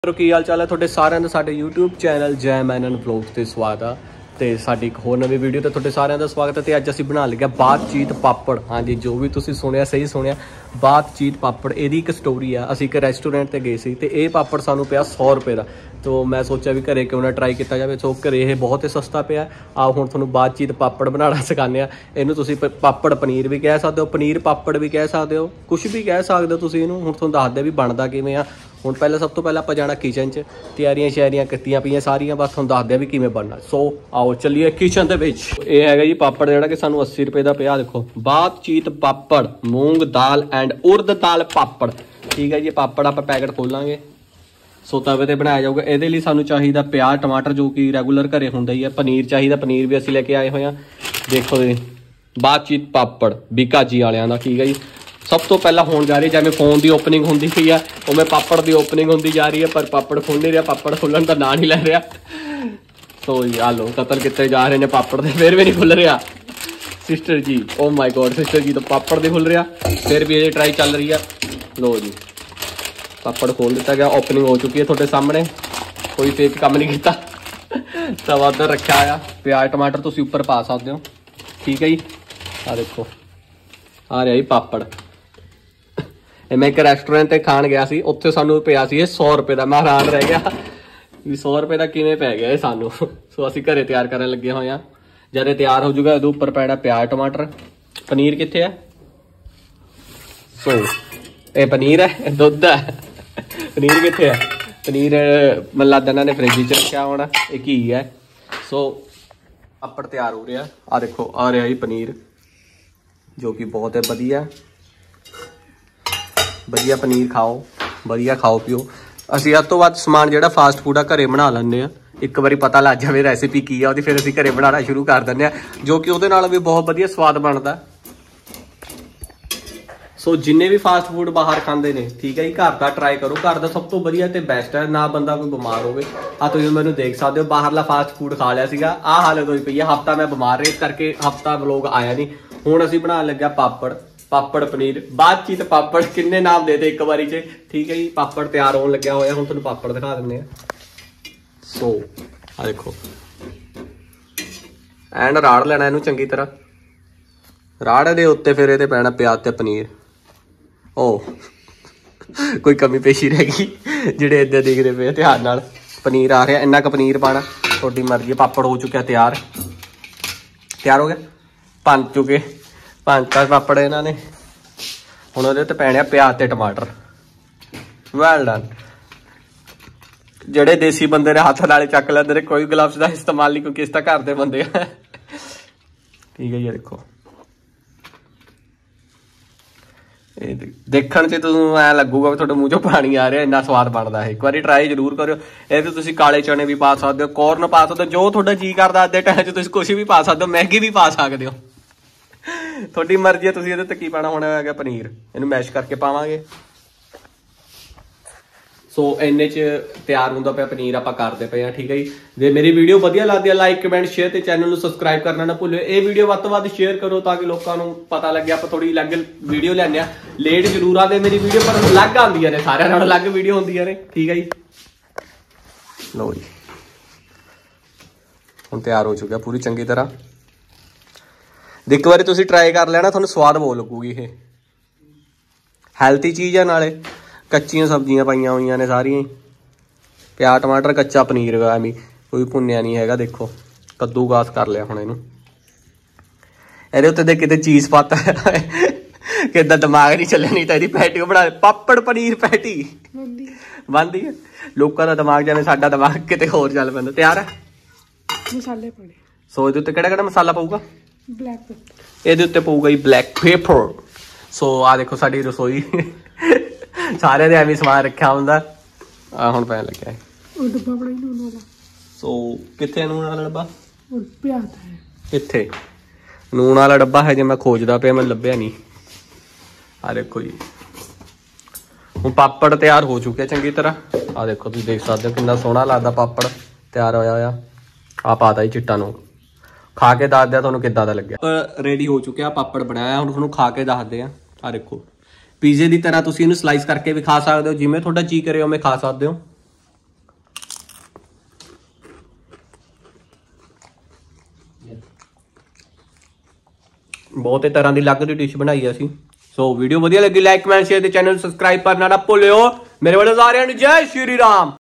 ਕੀ ਹਾਲ ਚਾਲ ਹੈ ਤੁਹਾਡੇ ਸਾਰਿਆਂ ਦਾ ਸਾਡੇ YouTube ਚੈਨਲ ਜੈ ਮੈਨਨ ਵਲੌਗ ਤੇ ਸਵਾਗਤ ਆ ਤੇ ਸਾਡੀ ਇੱਕ ਹੋਰ ਨਵੀਂ ਵੀਡੀਓ ਤੇ ਤੁਹਾਡੇ ਸਾਰਿਆਂ ਦਾ ਸਵਾਗਤ ਹੈ। ਤੇ ਅੱਜ ਅਸੀਂ ਬਣਾ ਲਿਆ ਬਾਤਚੀਤ ਪਾਪੜ। ਹਾਂਜੀ, ਜੋ ਵੀ ਤੁਸੀਂ ਸੁਣਿਆ ਸਹੀ ਸੁਣਿਆ, ਬਾਤਚੀਤ ਪਾਪੜ। ਇਹਦੀ ਇੱਕ ਸਟੋਰੀ ਆ। ਅਸੀਂ ਇੱਕ ਰੈਸਟੋਰੈਂਟ ਤੇ ਗਏ ਸੀ ਤੇ ਇਹ ਪਾਪੜ ਸਾਨੂੰ ਪਿਆ 100 ਰੁਪਏ ਦਾ। तो मैं सोचा भी घरे क्यों ना ट्राई किया जाए। सो घरे ये बहुत ही सस्ता पिया। आओ हुण तुहानूं बातचीत पापड़ बनाना सिखाने आ। इहनूं तुसीं पापड़ पनीर भी कह सकदे हो, पनीर पापड़ भी कह सकदे हो, कुछ भी कह सकदे हो तुसीं इहनूं। हुण तुहानूं दसदे भी बनदा किवें आ। हुण पहले सब तो पहले आपां जाना किचन च, तैयारियां शैरियां कीतियां पईयां सारियां, बस तुहानूं दसदे भी किवें बनना। सो आओ चलिए किचन दे विच। ये हैगा जी पापड़ जिहड़ा कि सानूं 80 रुपए दा पिया। देखो बातचीत पापड़, मूंग दाल एंड उड़द दाल पापड़। ठीक है जी, पापड़ आपां पैकेट खोलांगे। सो तवे ते बनाया जाऊगा। ये लिए सानू चाहिए प्याज टमाटर जो कि रेगूलर घरे हुंदा ही है। पनीर चाहिए, पनीर भी असीं लेके आए हुए हैं। देखो जी बातचीत पापड़ बीका जी वालियां दा। ठीक है जी, सब तो पहला होने जा रही है जिवें फोन की ओपनिंग होंदी पई है उवें पापड़ की ओपनिंग होंदी जा रही है, पर पापड़ खुल नहीं रहा। पापड़ खुलन का नाम नहीं लै रहा। सो जी आ लो कतल किते जा रहे हैं पापड़ दे, फिर भी नहीं खुल रहा। सिस्टर जी, ओ माय गॉड, सिस्टर जी तो पापड़ नहीं खुल रहा, फिर भी ये ट्राई चल रही है। लो जी पापड़ खोल दिता गया, ओपनिंग हो चुकी है थोड़े सामने, कोई फेक काम नहीं किया। तवा उधर रखा आ, प्याज टमाटर तुम उपर पा सकते हो। ठीक है जी, आ देखो आ रहा जी पापड़। मैं एक रेस्टोरेंट ते खान गया सी, उत्थे सानू पिया सी 100 रुपए का। मैं हैरान रह गया भी 100 रुपए का किवें पै गया सानू। सो असीं घरे तैयार करन लगे होए आ। जद तैयार हो जाऊगा उहदे उपर पैना प्याज टमाटर। पनीर कित्थे है? सो ये पनीर है, दुध है। पनीर कित्थे है? पनीर मैनूं लगदा इन्हां ने फ्रिज च रखिया होना। ये घी है। सो पापड़ तैयार हो रहा। आ देखो आ रहा जी पनीर, जो कि बहुत है वधिया वधिया। पनीर खाओ, वधिया खाओ पिओ। असीं अद तो वध समान जिहड़ा फास्ट फूड आ घरे बना लैंदे आ। एक बारी पता लग जाए रेसिपी की आ, फिर असीं घरे बनाना शुरू कर दिंदे आ, जो कि उहदे नाल भी बहुत वधिया स्वाद बनदा। सो जिन्ने भी फास्ट फूड बाहर खाते हैं, ठीक है जी, घर का ट्राई करो। घर का सब तो वधिया ते बेस्ट है, ना बंदा कोई बीमार होवे। आ तुसीं मैनूं देख सकते हो, बाहरला फास्ट फूड खा लिया सीगा, आ हालत होई पई है। हफ्ता मैं बीमार रही, इस करके हफ्ता व्लॉग आया नहीं। हुण असीं बनाउण लग्या पापड़, पापड़ पनीर, बातचीत पापड़। किन्ने नाम देते एक बारी च। ठीक है जी, पापड़ तैयार होने लग्या होया। हुण तुहानूं पापड़ दिखा दिंदे आ। सो आ देखो एंड राड़ लेना इहनूं चंगी तरह। राड़ दे उत्ते फिर इहदे पैना प्याज ते पनीर। ओ कोई कमी पेशी रह गई जिहड़े इधर देखते पे ध्यान नाल। पनीर आ रहा, इन्ना क पनीर पाना थोड़ी मर्जी। पापड़ हो चुका तैयार, तैयार हो गया, बन चुके पांचटा पापड़ इन्होंने। हुण उहदे ते पैणे प्याज ते टमाटर। Well done. जिहड़े देसी बंदे ने हत्थ नाल चक लैंदे ने, कोई ग्लव्स का इस्तेमाल नहीं, क्योंकि इस तां घर दे बंदे। ठीक है जी, देखो देखण च तुहानूं ऐ लगूगा भी तुहाडे मूँह चों पानी आ रहा, इन्ना स्वाद बनदा है। एक बार ट्राई जरूर करो। ये तुसीं काले चने भी पा सकते हो, कॉर्न पा सकते हो, जो तुहाडा जी करदा। अज दे टाइम च तुसीं कुछ भी पा सकते हो, मैगी भी पा सकते हो, तुहाडी मर्जी है। तुसीं इहदे ते की पाना होना है? पनीर इहनूं मैश करके पावांगे। सो इन्ने च तैयार होंदा पिया पनीर, आपां करदे पे हैं। ठीक है जी, जे मेरी वीडियो वधिया लगदी है, लाइक कमेंट शेयर ते चैनल नूं सबसक्राइब करना ना भुल्लिओ। ये वीडियो वध तो वध शेयर करो ताकि लोकां नूं पता लगे। आपां थोड़ी अलग वीडियो लैंदे आ, लेट जरूर आते मेरी वीडियो, पर अलग आंदियां ने, सारिआं नालों अलग वीडियो होंदियां ने। ठीक है जी, लो जी हुण तैयार हो चुका पूरी चंगी तरह। एक बारी तुसीं ट्राई कर लेना, तुहानूं स्वाद बहुत लगूगी। ये हैल्थी चीज़ है, नाले कच्चियां सब्जियां पाइयां हुई ने सारियां। प्याज टमाटर, कच्चा पनीर एवं कोई भुन्निया नहीं है। देखो कद्दूकास कर लिया हुण इहनूं। इहदे उत्ते ते किते चीज़ पाता कि दिमाग नहीं चलिया, नहीं तो इहदी पैटी बना पापड़ पनीर पैटी बनदी है। लोकां दा दिमाग जिवें साडा दिमाग किते होर चल पैंदा। तैयार है, मसाले पाने। सो इहदे उत्ते किहड़ा मसाला पऊगा? Black pepper. इहदे उत्ते पऊगा जी ब्लैक पेपर। सो आ देखो साडी रसोई सारे दे एवं समान रखा हुंदा। हुण पैन लग्या डब्बा बड़ा नून वाला। सो कित्थे नून वाला डब्बा? कित्थे नून वाला डब्बा है? जे मैं खोजदा पिया, मैं लभ्या नहीं। आ देखो जी हुण पापड़ तैयार हो चुके चंगी तरह। आ देखो तुसीं देख सकदे हो कितना सोहना लगदा पापड़ तैयार होया होया। आ पाता जी चिट्टा नून। खा के दस दिया तुहानूं किद्दां दा लग्गिआ। रेडी हो चुके पापड़ बनाया, हुण तुहानूं खा के दसदे आ देखो पीजे की तरह तुसीं इहनूं स्लाइस करके भी खा सकते हो, जिवें तुहाडा जी करे उवें खा सकते हो। बहुत ही तरह की अलग दी डिश बनाई असी। सो वीडियो वधिया लगी लाइक कमेंट शेयर ते चैनल सब्सक्राइब करना ना भुल्लियो। मेरे वाले सारे जय श्री राम।